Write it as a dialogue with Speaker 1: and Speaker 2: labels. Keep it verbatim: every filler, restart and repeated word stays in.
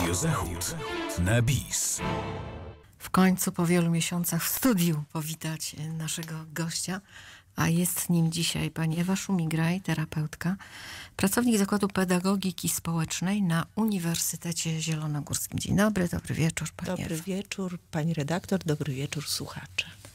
Speaker 1: Radio Zachód na bis.
Speaker 2: W końcu po wielu miesiącach w studiu powitać naszego gościa, a jest nim dzisiaj pani Ewa Szumigraj, terapeutka, pracownik Zakładu Pedagogiki Społecznej na Uniwersytecie Zielonogórskim. Dzień dobry, dobry wieczór pani
Speaker 3: Dobry
Speaker 2: Ewa.
Speaker 3: wieczór pani redaktor, dobry wieczór słuchacze.